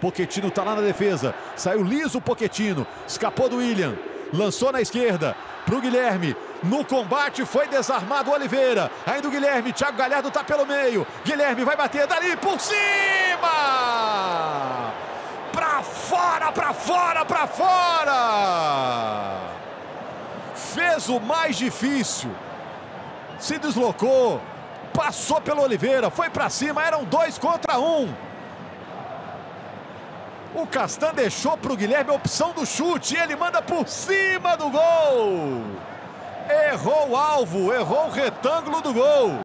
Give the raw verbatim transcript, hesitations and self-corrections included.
Pochettino tá lá na defesa. Saiu liso o Pochettino. Escapou do William. Lançou na esquerda pro Guilherme. No combate foi desarmado o Oliveira. Ainda o Guilherme. Thiago Galhardo tá pelo meio. Guilherme vai bater dali por cima. Pra fora, pra fora, pra fora. Fez o mais difícil. Se deslocou. Passou pelo Oliveira. Foi pra cima. Eram dois contra um. O Castan deixou para o Guilherme a opção do chute e ele manda por cima do gol. Errou o alvo, errou o retângulo do gol.